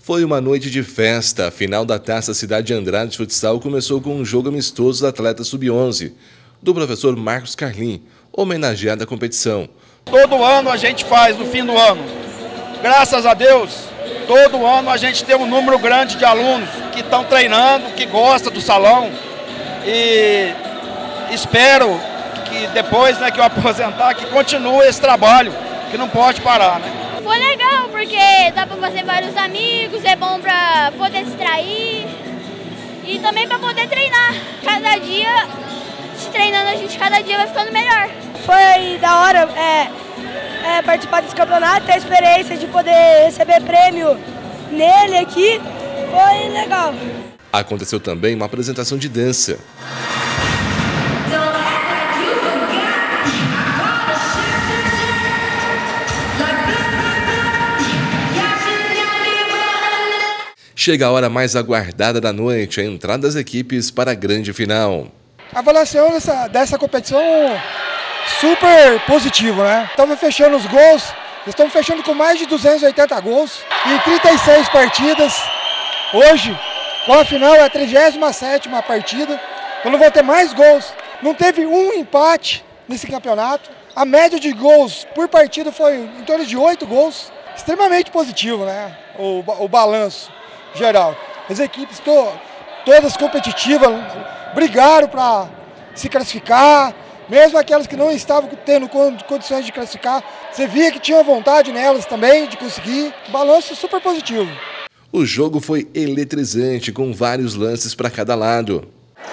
Foi uma noite de festa. A final da Taça Cidade de Andrade de Futsal começou com um jogo amistoso dos atletas sub-11, do professor Marcos Carlin, homenageado à competição. Todo ano a gente faz no fim do ano. Graças a Deus, todo ano a gente tem um número grande de alunos que estão treinando, que gostam do salão. E espero que depois que eu aposentar, que continue esse trabalho, que não pode parar, né? Foi legal, porque dá para fazer vários amigos, é bom para poder distrair e também para poder treinar. Cada dia, treinando a gente cada dia vai ficando melhor. Foi da hora participar desse campeonato, ter a experiência de poder receber prêmio nele aqui, foi legal. Aconteceu também uma apresentação de dança. Chega a hora mais aguardada da noite, a entrada das equipes para a grande final. A avaliação dessa competição super positiva, né? Estamos fechando os gols, estamos fechando com mais de 280 gols em 36 partidas. Hoje, com a final, é a 37ª partida, então não vou ter mais gols. Não teve um empate nesse campeonato. A média de gols por partida foi em torno de 8 gols. Extremamente positivo, né? O balanço geral. As equipes todas competitivas brigaram para se classificar, mesmo aquelas que não estavam tendo condições de classificar, você via que tinha vontade nelas também de conseguir. Balanço super positivo. O jogo foi eletrizante, com vários lances para cada lado.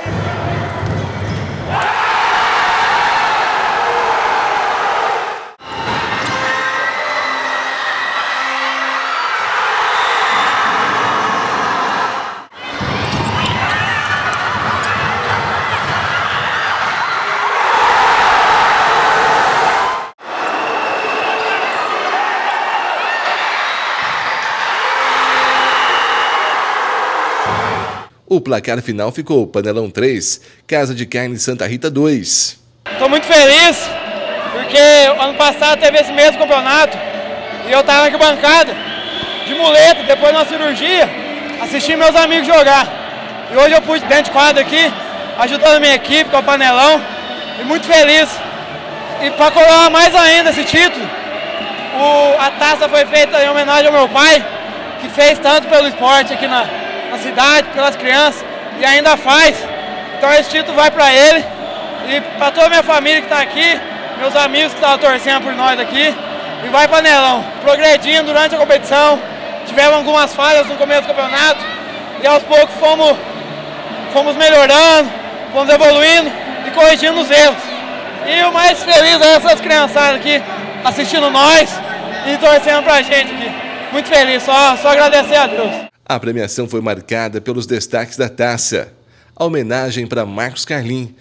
O placar final ficou Panelão 3, Casa de Carne Santa Rita 2. Estou muito feliz, porque ano passado teve esse mesmo campeonato e eu estava na arquibancada, de muleta, depois de uma cirurgia, assisti meus amigos jogar. E hoje eu pude dentro de quadra aqui, ajudando a minha equipe com o Panelão, e muito feliz. E para coroar mais ainda esse título, a taça foi feita em homenagem ao meu pai, que fez tanto pelo esporte aqui na cidade, pelas crianças, e ainda faz. Então esse título vai para ele e para toda a minha família que está aqui, meus amigos que estavam torcendo por nós aqui, e vai Panelão. Progredindo durante a competição, tivemos algumas falhas no começo do campeonato e aos poucos fomos melhorando, fomos evoluindo e corrigindo os erros. E o mais feliz é essas criançadas aqui assistindo nós e torcendo pra gente aqui. Muito feliz, só agradecer a Deus. A premiação foi marcada pelos destaques da taça. A homenagem para Marcos Carlin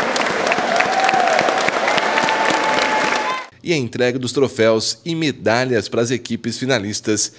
e a entrega dos troféus e medalhas para as equipes finalistas.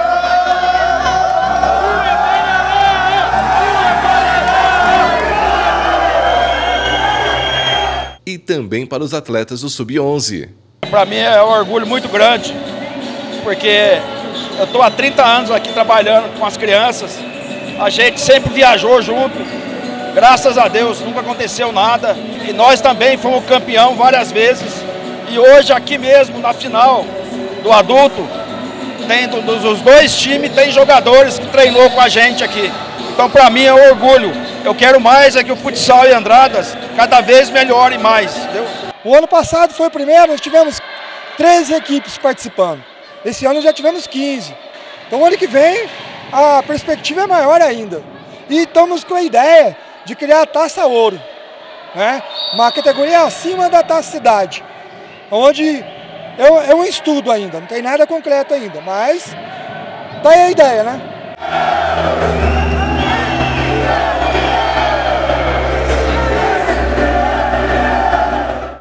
E também para os atletas do Sub-11. Para mim é um orgulho muito grande, porque eu estou há 30 anos aqui trabalhando com as crianças, a gente sempre viajou junto, graças a Deus nunca aconteceu nada, e nós também fomos campeão várias vezes, e hoje aqui mesmo na final do adulto, dos dois times tem jogadores que treinou com a gente aqui, então para mim é um orgulho, eu quero mais que o futsal em Andradas cada vez melhore mais, entendeu? O ano passado foi o primeiro, nós tivemos 13 equipes participando. Esse ano já tivemos 15. Então, ano que vem, a perspectiva é maior ainda. E estamos com a ideia de criar a Taça Ouro, né? Uma categoria acima da Taça Cidade, onde é um estudo ainda, não tem nada concreto ainda, mas tá aí a ideia, né?